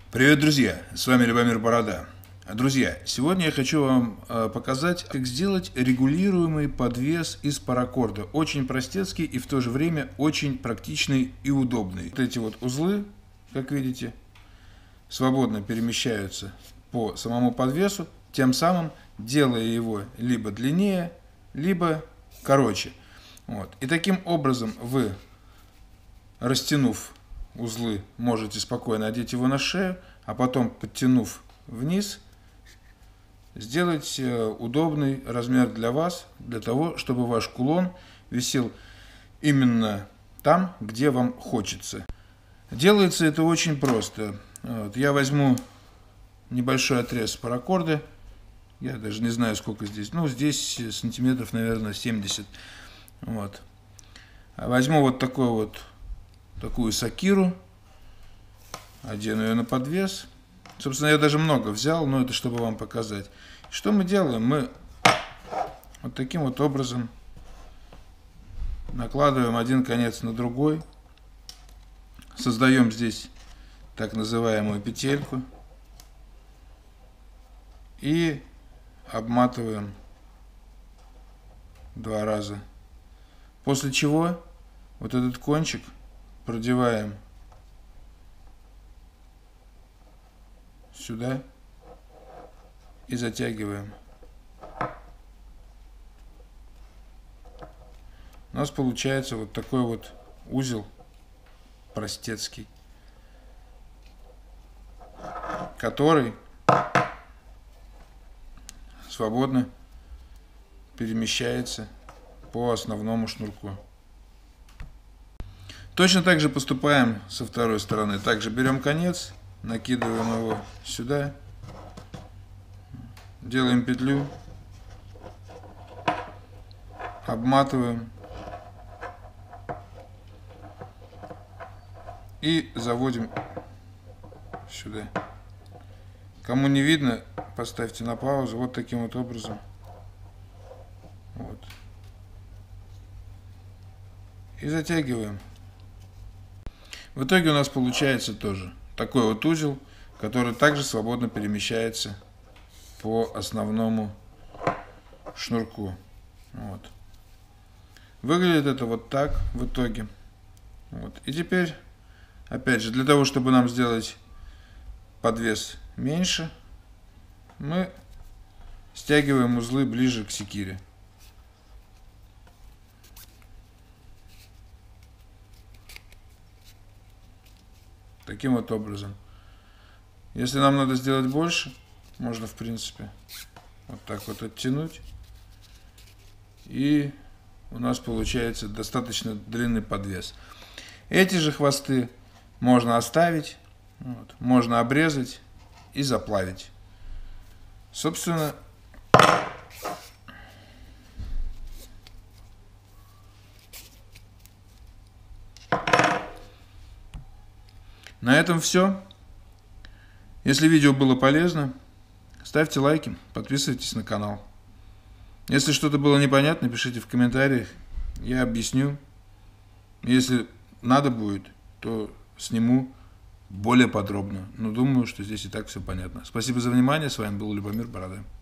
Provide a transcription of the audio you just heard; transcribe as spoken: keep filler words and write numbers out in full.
Привет, друзья! С вами Любомир Борода. Друзья, сегодня я хочу вам показать, как сделать регулируемый подвес из паракорда. Очень простецкий и в то же время очень практичный и удобный. Вот эти вот узлы, как видите, свободно перемещаются по самому подвесу, тем самым делая его либо длиннее, либо короче. Вот. И таким образом вы, растянув узлы, можете спокойно одеть его на шею, а потом, подтянув вниз, сделать удобный размер для вас, для того, чтобы ваш кулон висел именно там, где вам хочется. Делается это очень просто. Вот. Я возьму небольшой отрез паракорда, я даже не знаю, сколько здесь, ну, здесь сантиметров, наверное, семьдесят. Вот. Возьму вот такой вот такую сокиру, одену ее на подвес. Собственно, я даже много взял, но это чтобы вам показать. Что мы делаем? Мы вот таким вот образом накладываем один конец на другой, создаем здесь так называемую петельку и обматываем два раза. После чего вот этот кончик продеваем сюда и затягиваем. У нас получается вот такой вот узел простецкий, который свободно перемещается по основному шнурку. Точно так же поступаем со второй стороны. Также берем конец, накидываем его сюда, делаем петлю, обматываем и заводим сюда. Кому не видно, поставьте на паузу. Вот таким вот образом. Вот. И затягиваем. В итоге у нас получается тоже такой вот узел, который также свободно перемещается по основному шнурку. Вот. Выглядит это вот так в итоге. Вот. И теперь, опять же, для того, чтобы нам сделать подвес меньше, мы стягиваем узлы ближе к секире. Таким вот образом. Если нам надо сделать больше, можно, в принципе, вот так вот оттянуть. И у нас получается достаточно длинный подвес. Эти же хвосты можно оставить, вот, можно обрезать и заплавить. Собственно, на этом все. Если видео было полезно, ставьте лайки, подписывайтесь на канал. Если что-то было непонятно, пишите в комментариях, я объясню. Если надо будет, то сниму более подробно. Но думаю, что здесь и так все понятно. Спасибо за внимание. С вами был Любомир Борода.